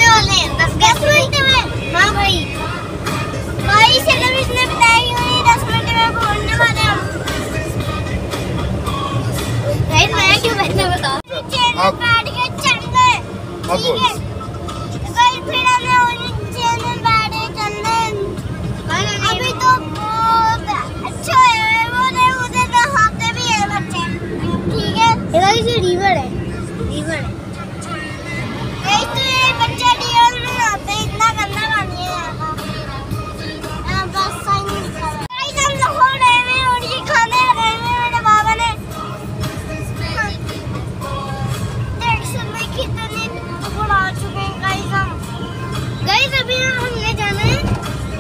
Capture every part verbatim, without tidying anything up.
होने वाले हैं दस दस मिनट में। हाँ भाई भाई चलो इसने बताया क्यों नहीं दस मिनट में पहुंचने वाले हम। भाई मैं क्यों मैंने बताओ चैनल बैठ के चल गए ठीक है भाई फिर हमें और चैनल बैठ के चल रहे अभी तो बहुत अच्छा है वो ने उधर नहाते भी है बच्चे ठीक है इधर से रिवर है रिवर है तो ये बच्चा रियल में नहाते इतना गंदा पानी है यहाँ बस साइन गाइस हम लोग हो रहे हैं और ये खाने लगे हैं मेरे बाबा ने देख सकते कितने टुकड़े आ चुके हैं गाइस हम गाइस अभी हमने जाना है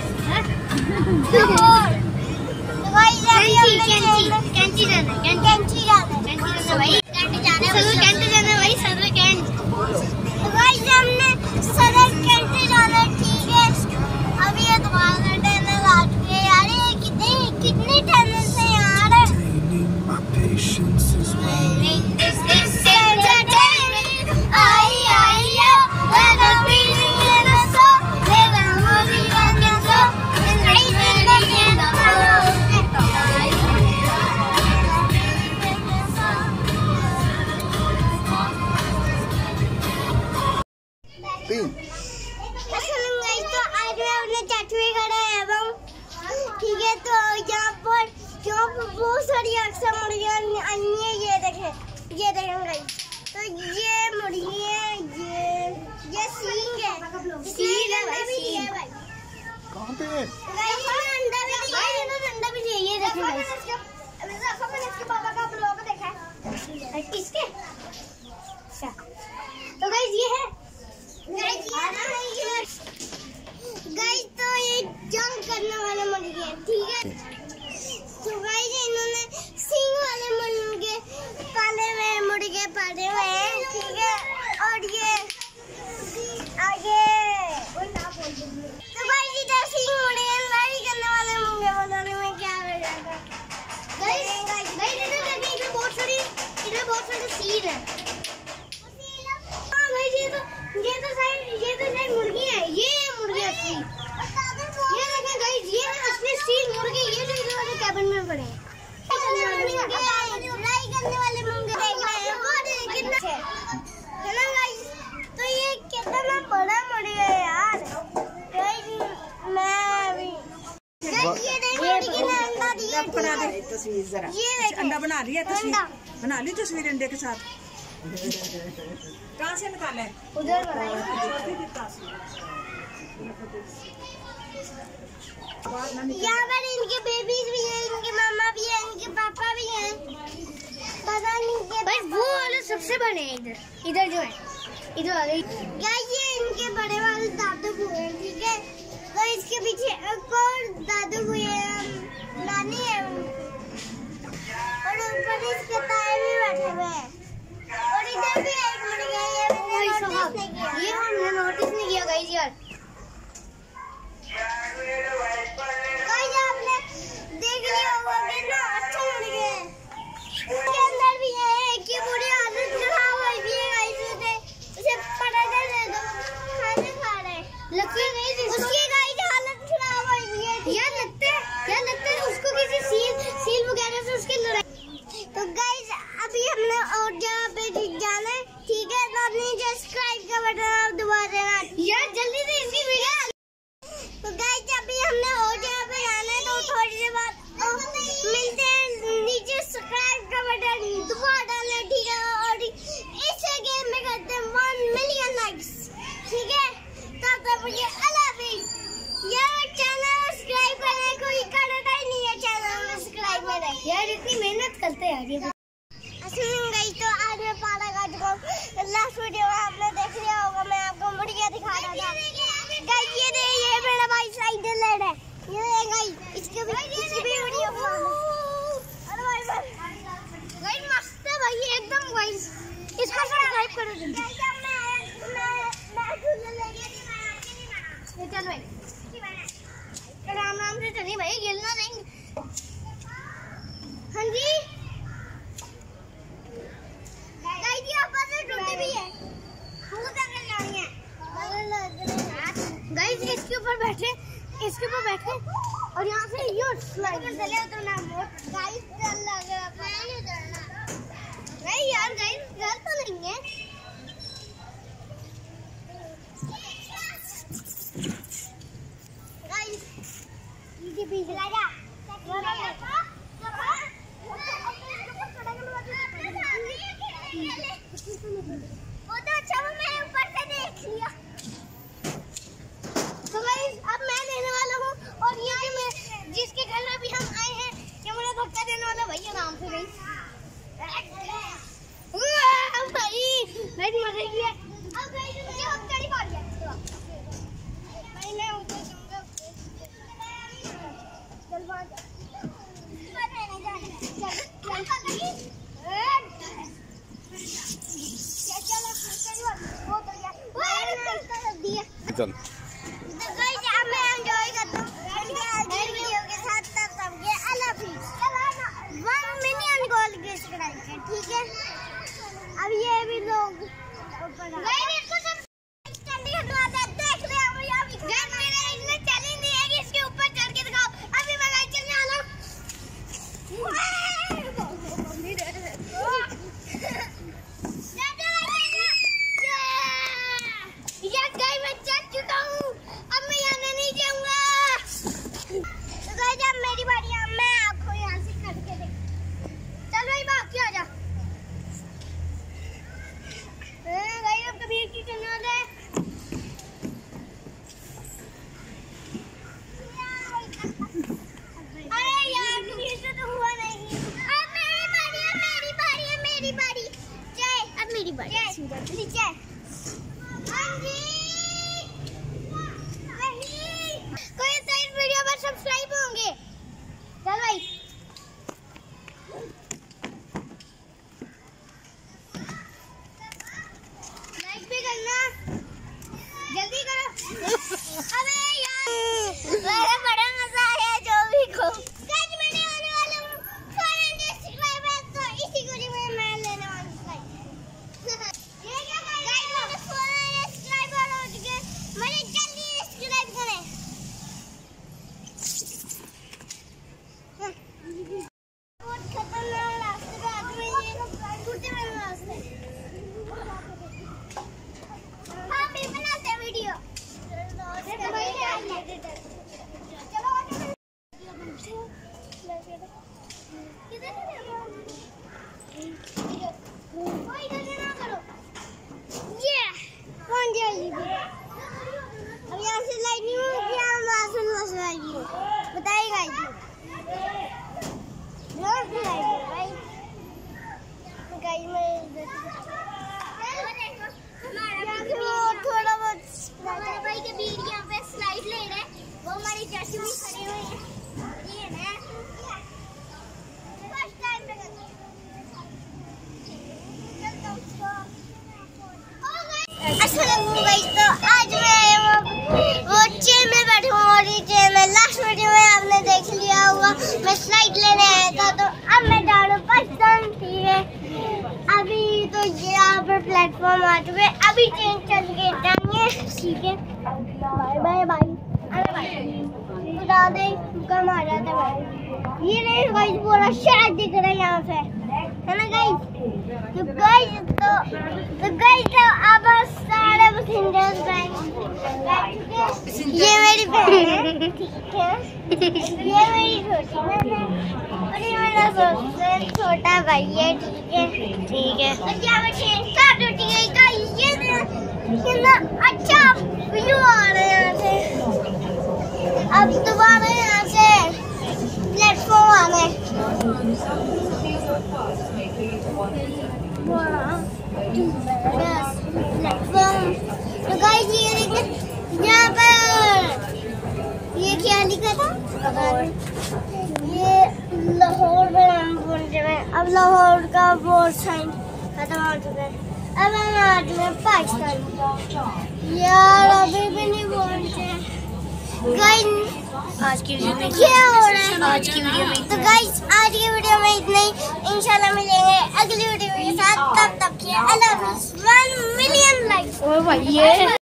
और तो गाइस अभी हमने कैंची जाना है कैंची जाना है कैंची जाना भाई कैंटी जाना है सर कैंटी जाना है भाई सर कैंट तो गाइस हमने सदर कैंटी जाना है ठीक है अभी ये दोबारा टनल आ चुके हैं यार ये कितनी कितनी टनल से यार आई आई तो आज मैं अपने चाचू के घर आया हूँ ठीक है तो यहाँ पर यहाँ पर बहुत सारी अक्सर मुर्गियाँ आई हैं ये देखें ये देखें गाइस तो ये मुर्गी है ये ये सींग है सींग है भाई सींग है भाई कहाँ पे है गाइस अंडा भी दिया है इन्होंने अंडा भी दिया ये देखें गाइस अभी देखो मैंने इसके पापा का ब्लॉग देखा है किसके अच्छा तो गाइस ये है गाइस तो ये जंग करने वाले मुर्गे हैं ठीक है तो गाइस इन्होंने सींग वाले मुर्गे पाले हुए मुर्गे पाले हुए हैं ठीक है और ये आगे तो गाइस इधर सींग मुर्गे लड़ाई करने वाले मुर्गे बनाने में क्या हो जाएगा गाइस गाइस इधर देखिए इधर बहुत सारी इधर बहुत सारी सील है हाँ भाई ये तो ये तो साइड ये तो साइड मुर्गी है ये मुर्गी असली ये देखें गाइस ये है असली सील मुर्गी ये जो इधर वाले कैबिन में पड़े हैं लड़ाई करने वाले मुर्गे देख रहे हैं वो कितना है ना गाइस तो ये कितना बड़ा मुर्गा है यार गाइस मैं भी गाइस ये देखिए मुर्गी ने अंडा दिया बना दे तस्वीर जरा ये अंडा बना लिया तस्वीर बना ली तस्वीर अंडे के साथ कहाँ से निकाला है उधर बनाई यहाँ पर इनके बेबीज भी हैं इनके मामा भी हैं इनके पापा भी हैं पता नहीं के भाई वो वाले सबसे बड़े हैं इधर इधर जो है इधर वाले गाइस ये इनके बड़े वाले दादू हुए हैं ठीक है तो इसके पीछे एक और दादू हुए हैं नानी है और ऊपर इसके ताए भी बैठे हुए हैं और इधर भी एक मुर्गा है ये हमने नोटिस नहीं किया ये हमने नोटिस नहीं किया गाइस यार गाइस आपने देख लिया होगा कितना अच्छा मुर्गा है इसके अंदर भी है कि पूरी हालत खराब हुई भी है गाइस उसे उसे पटाखा दे दो खाने खा रहे लगती नहीं उसकी गाइस हालत खराब हुई भी है यार लगता है यार लगता है उसको किसी सील सील वगैरह से उसकी लड़ाई तो गाइस अभी हमने और जगह पे जाना है ठीक है तो अपनी सब्सक्राइब का बटन दबा देना यार जल्दी से इसकी वीडियो तो गाइस अभी हमने और जगह पे जाना है तो थोड़ी देर बाद मिलते हैं नीचे सब्सक्राइब का बटन दबा डालना ठीक है और इस गेम में करते हैं वन मिलियन लाइक्स ठीक है तब तक मुझे अल्लाह हाफिज़ यार चैनल सब्सक्राइब करने कोई करता ही नहीं है चैनल सब्सक्राइब में यार इतनी मेहनत करते हैं यार गई तो आज मैं पाला का चुका हूँ लास्ट वीडियो में आपने देख लिया होगा मैं आपको मुर्गियाँ दिखा रहा था गाइस ये दे ये मेरा भाई साइड लेड है ये दे गाइस इसके भी इसकी भी वीडियो अरे भाई गाइस मस्त है भाई एकदम गाइस इसको सब्सक्राइब करो जल्दी मैं मैं मैं झूले लेके नहीं मैं चल भाई राम राम से चलिए भाई गिरना नहीं हाँ जी गाइस इसके ऊपर बैठे इसके ऊपर बैठे और यहाँ से ये स्लाइड चले उतरना गाइस डर लग रहा है नहीं उतरना नहीं यार गाइस डर तो नहीं है गाइस ये बीच लगा वो तो अच्छा वो मैं ऊपर से देख लिया। तो गाइस अब मैं देने वाला हूँ और ये जो मैं जिसके घर में भी हम आए हैं ये मुझे धक्का देने वाला भैया नाम से गई भाई लाइट मर रही है। अब गाइस मुझे हम चढ़ी पड़ गया भाई मैं ऊपर जाऊंगा चल बात पर नहीं जाना चल चल पकड़ी चलो चल वो तो गया वो कर दिया चल तो गाइस अब मैं एंजॉय करता हूं वीडियो के साथ तब तक ये अल्लाह हाफिज़ वन मिलियन गोल के सब्सक्राइब है ठीक है। अब ये भी लोग गाइस इसको सब स्टैंड करवाते हैं देख रहे हो ये अभी गाइस मेरे इसमें चैलेंज है कि इसके ऊपर चढ़ के दिखाओ अभी मैं गाइस चलने वाला सब्सक्राइब होंगे चल भाई लाइक भी करना जल्दी करो अबे यार मेरा बड़ा मजा आया जो भी को गाइस मैंने आने वाला हूं फोर हंड्रेड सब्सक्राइबर तो इसी को मैं मैं लेने वाला हूं ये क्या गाइस मेरे फोर हंड्रेड सब्सक्राइबर हो चुके मैंने जल्दी सब्सक्राइब करें बहुत खतरनाक रास्ते पे आदमी ये टूटे हुए रास्ते हाँ भी बनाते वीडियो चलो कोई गलती ना करो ये कौन जाएगी अब यहाँ से लाइट नहीं होगी हम वहाँ से वहाँ से आएगी बताइएगा थोड़ा बहुत हमारे भाई के बीच यहाँ पे स्लाइड ले रहे हैं वो हमारी चाची भी खड़ी हुई है ये ना फर्स्ट टाइम पे अस्सलाम वालेकुम तो आज मैं वो चेयर में बैठी हूँ और ये चेयर में लास्ट वीडियो में आपने देख लिया होगा मैं स्लाइड लेने आया था तो अब मैं जा रहा हूँ पाकिस्तान ठीक है। अभी तो ये यहाँ पर प्लेटफॉर्म आ चुके हैं अभी ट्रेन चल के जाएंगे ठीक है बाय बाय बाय अरे भाई खुदा दे कम आ जाते भाई ये नहीं गाइस पूरा शहर दिख रहा है यहाँ से है ना गाइस तो गाइस तो तो गाइस तो अब सारे पैसेंजर्स बैठ ये मेरी बहन है ठीक है ये मेरी छोटी बहन है और ये मेरा सबसे छोटा भाई है ठीक है ठीक है तो क्या मैं ट्रेन स्टार्ट होती है गाइस ये कितना अच्छा व्यू आ रहा है यहाँ से अब दोबारा यहाँ से प्लेटफॉर्म आना है प्लेटफॉर्म तो गाइस ये देखिए यहाँ पर ये क्या लिखा था ये लाहौर में हम पहुंचे हैं अब लाहौर का बोर्ड साइन खत्म हो चुका है अब हम आ चुके हैं पाकिस्तान यार अभी भी नहीं पहुंचे गाइस आज की वीडियो में क्या हो रहा है आज की वीडियो में तो गाइस आज की वीडियो में इतना ही इंशाल्लाह मिलेंगे अगली वीडियो के साथ तब तक के अल्लाह हाफिज़ वन मिलियन लाइक्स ओ भाई ये